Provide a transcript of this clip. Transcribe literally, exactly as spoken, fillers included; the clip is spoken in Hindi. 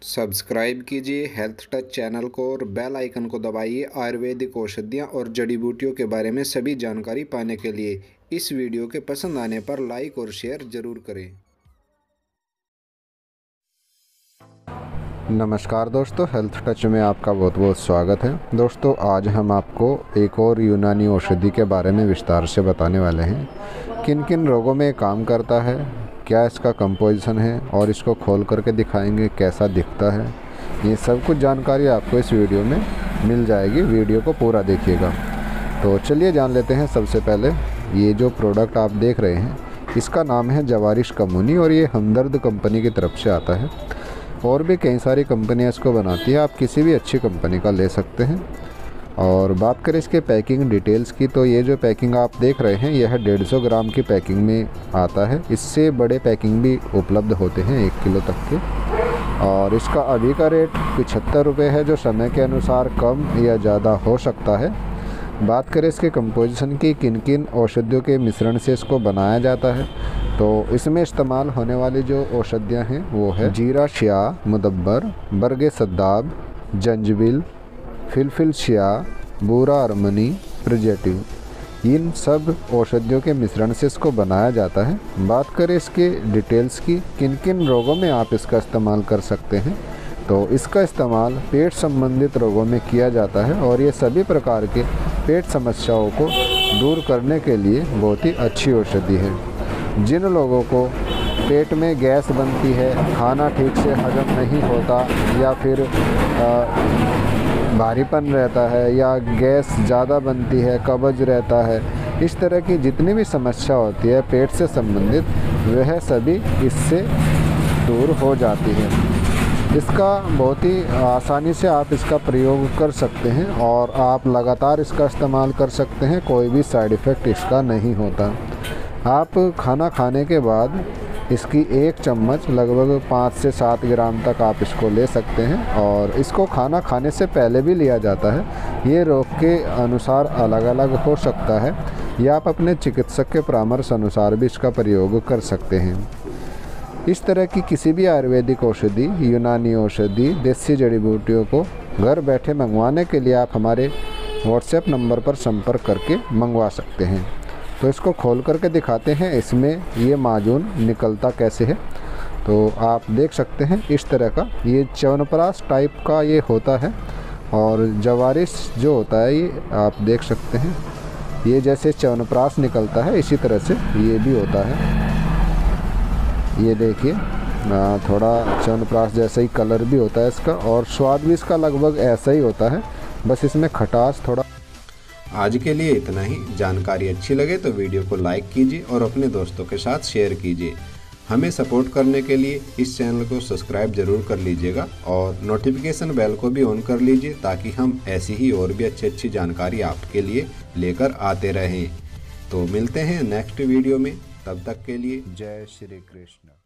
सब्सक्राइब कीजिए हेल्थ टच चैनल को और बेल आइकन को दबाइए आयुर्वेदिक औषधियाँ और जड़ी बूटियों के बारे में सभी जानकारी पाने के लिए। इस वीडियो के पसंद आने पर लाइक और शेयर ज़रूर करें। नमस्कार दोस्तों, हेल्थ टच में आपका बहुत बहुत स्वागत है। दोस्तों, आज हम आपको एक और यूनानी औषधि के बारे में विस्तार से बताने वाले हैं। किन किन रोगों में काम करता है, क्या इसका कंपोजिशन है और इसको खोल करके दिखाएंगे कैसा दिखता है। ये सब कुछ जानकारी आपको इस वीडियो में मिल जाएगी। वीडियो को पूरा देखिएगा। तो चलिए जान लेते हैं। सबसे पहले ये जो प्रोडक्ट आप देख रहे हैं, इसका नाम है जवारिश कमूनी और ये हमदर्द कंपनी की तरफ से आता है। और भी कई सारी कंपनियां इसको बनाती है, आप किसी भी अच्छी कंपनी का ले सकते हैं। और बात करें इसके पैकिंग डिटेल्स की, तो ये जो पैकिंग आप देख रहे हैं यह डेढ़ सौ ग्राम की पैकिंग में आता है। इससे बड़े पैकिंग भी उपलब्ध होते हैं एक किलो तक के। और इसका अभी का रेट पचहत्तर रुपये है, जो समय के अनुसार कम या ज़्यादा हो सकता है। बात करें इसके कंपोजिशन की, किन किन औषधियों के मिश्रण से इसको बनाया जाता है, तो इसमें इस्तेमाल होने वाली जो औषधियाँ हैं वो है जीरा श्या, मुदब्बर, बरगे सद्दाब, जंजबिल, फिलफिल श्या, बूरा अरमनी, प्रिजेटिव। इन सब औषधियों के मिश्रण से इसको बनाया जाता है। बात करें इसके डिटेल्स की, किन किन रोगों में आप इसका इस्तेमाल कर सकते हैं, तो इसका इस्तेमाल पेट संबंधित रोगों में किया जाता है। और ये सभी प्रकार के पेट समस्याओं को दूर करने के लिए बहुत ही अच्छी औषधि है। जिन लोगों को पेट में गैस बनती है, खाना ठीक से हजम नहीं होता, या फिर भारीपन रहता है, या गैस ज़्यादा बनती है, कब्ज रहता है, इस तरह की जितनी भी समस्या होती है पेट से संबंधित, वह सभी इससे दूर हो जाती है। इसका बहुत ही आसानी से आप इसका प्रयोग कर सकते हैं और आप लगातार इसका इस्तेमाल कर सकते हैं। कोई भी साइड इफ़ेक्ट इसका नहीं होता। आप खाना खाने के बाद इसकी एक चम्मच लगभग पाँच से सात ग्राम तक आप इसको ले सकते हैं। और इसको खाना खाने से पहले भी लिया जाता है। ये रोग के अनुसार अलग अलग हो सकता है, या आप अपने चिकित्सक के परामर्श अनुसार भी इसका प्रयोग कर सकते हैं। इस तरह की किसी भी आयुर्वेदिक औषधि, यूनानी औषधि, देसी जड़ी बूटियों को घर बैठे मंगवाने के लिए आप हमारे व्हाट्सएप नंबर पर संपर्क करके मंगवा सकते हैं। तो इसको खोल करके दिखाते हैं, इसमें ये माजून निकलता कैसे है। तो आप देख सकते हैं इस तरह का ये च्यवनप्राश टाइप का ये होता है। और जवारिश जो होता है ये आप देख सकते हैं, ये जैसे च्यवनप्राश निकलता है इसी तरह से ये भी होता है। ये देखिए थोड़ा च्यवनप्राश जैसा ही कलर भी होता है इसका, और स्वाद भी इसका लगभग ऐसा ही होता है, बस इसमें खटास थोड़ा। आज के लिए इतना ही। जानकारी अच्छी लगे तो वीडियो को लाइक कीजिए और अपने दोस्तों के साथ शेयर कीजिए। हमें सपोर्ट करने के लिए इस चैनल को सब्सक्राइब जरूर कर लीजिएगा और नोटिफिकेशन बेल को भी ऑन कर लीजिए, ताकि हम ऐसी ही और भी अच्छी अच्छी जानकारी आपके लिए लेकर आते रहें। तो मिलते हैं नेक्स्ट वीडियो में, तब तक के लिए जय श्री कृष्ण।